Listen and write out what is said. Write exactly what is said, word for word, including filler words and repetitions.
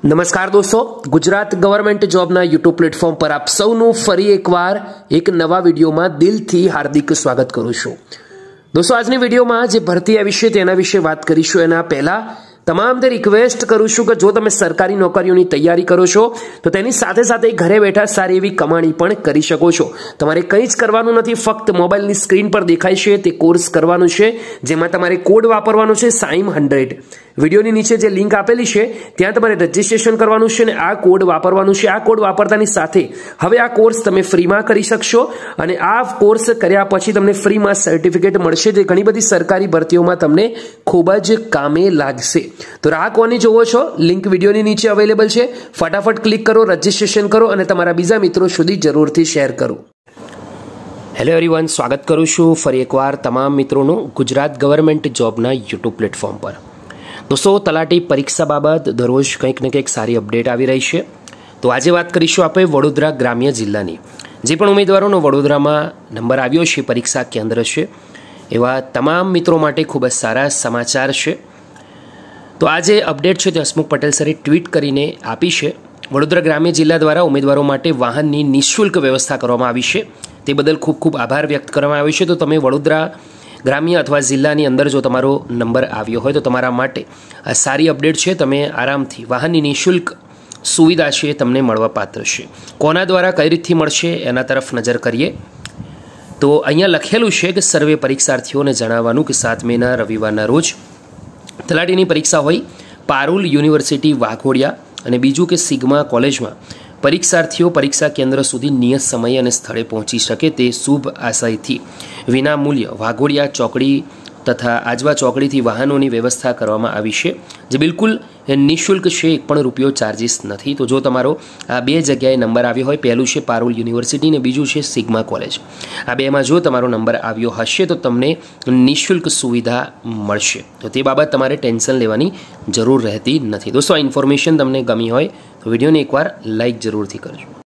नमस्कार दोस्तों, गुजरात गवर्नमेंट जॉबना यूट्यूब प्लेटफॉर्म पर आप सौનું ફરી એકવાર એક નવા વિડીયોમાં દિલથી હાર્દિક સ્વાગત કરું છું। दोस्तों આજની વિડીયોમાં જે ભરતી આવી છે તેના વિશે વાત કરીશું। એના પહેલા તમામને રિક્વેસ્ટ કરું છું કે જો તમે સરકારી નોકરીઓની તૈયારી કરો છો તો તેની સાથે સાથે ઘરે બેઠા સારી એવી કમાણી પણ કરી શકો છો। તમારે કંઈ જ કરવાનું નથી, ફક્ત મોબાઈલની સ્ક્રીન પર દેખાય છે તે કોર્સ કરવાનો છે, જેમાં તમારે કોડ વાપરવાનો છે સાઈમ હંડ્રેડ। વિડીયોની નીચે જે લિંક આપેલી છે ત્યાં તમારે રજીસ્ટ્રેશન કરવાનું છે અને આ કોડ વાપરવાનું છે। આ કોડ વાપરતાની સાથે હવે આ કોર્સ તમે ફ્રીમાં કરી શકશો અને આ કોર્સ કર્યા પછી તમને ફ્રીમાં સર્ટિફિકેટ મળશે, જે ઘણી બધી સરકારી ભરતીઓમાં તમને ખૂબ જ કામે લાગશે। तो राह कोनी जोवो छो, लिंक विडियोनी नीचे अवेलेबल है। फटाफट क्लिक करो, रजिस्ट्रेशन करो और तमारा बीजा मित्रों सुधी जरूरथी शेर करो। हेलो एवरीवन, स्वागत करूँ छूं फरी एकवार तमाम मित्रों गुजरात गवर्नमेंट जॉबना यूट्यूब प्लेटफॉर्म पर। दोस्तों तलाटी परीक्षा बाबत दररोज कंईक ने कंईक सारी अपडेट आवी रही है। तो आज बात करीशुं आपणे वडोदरा ग्राम्य जिल्लानी जे पण उम्मीदवारोनो वडोदरामां नंबर आव्यो छे, परीक्षा केन्द्र छे, एवा तमाम मित्रों माटे खूब ज सारा समाचार छे। तो आज अपडेट है हसमुख पटेल सरे ट्वीट करीने आपी है। वडोदरा ग्राम्य जिला द्वारा उम्मीदवारों माटे वाहननी निःशुल्क व्यवस्था करवामां आवी छे, ते बदल खूब खूब आभार व्यक्त करवामां आव्यो छे। तो तमे वडोदरा ग्राम्य अथवा जिल्लानी अंदर जो तमारो नंबर आव्यो होय तो तमारा माटे आ सारी अपडेट है। तमे आरामथी वाहननी निःशुल्क सुविधा है तमने मळवा पात्र छे। कोना द्वारा कई रीतथी मळशे एना तरफ नजर करीए तो अहींया लखेलुं छे के सर्वे परीक्षार्थीओने जणाववानुं के सात मेना रविवाરના रोज तलाटीनी परीक्षा होय पारुल यूनिवर्सिटी वाघोडिया અને બીજું કે સિગ્મા કોલેજમાં પરીક્ષાર્થીઓ પરીક્ષા કેન્દ્ર સુધી નિયત સમયે અને સ્થળે પહોંચી શકે તે શુભ આશયથી વિનામૂલ્ય વાઘોડિયા ચોકડી તથા આજવા ચોકડીથી વાહનોની વ્યવસ્થા કરવામાં આવી છે, જે બિલકુલ નિઃશુલ્ક છે, એક પણ રૂપિયો ચાર્જીસ નથી। તો જો તમારો આ બે જગ્યાએ નંબર આવ્યો હોય, પહેલું છે પારુલ યુનિવર્સિટી ને બીજું છે સિગ્મા કોલેજ, આ બેમાં જો તમારો નંબર આવ્યો હશે તો તમને નિઃશુલ્ક સુવિધા મળશે। તો તે બાબત તમારે ટેન્શન લેવાની જરૂર રહેતી નથી। દોસ્તો આ ઇન્ફોર્મેશન તમને ગમી હોય તો વિડીયોને એકવાર લાઇક જરૂરથી કરજો।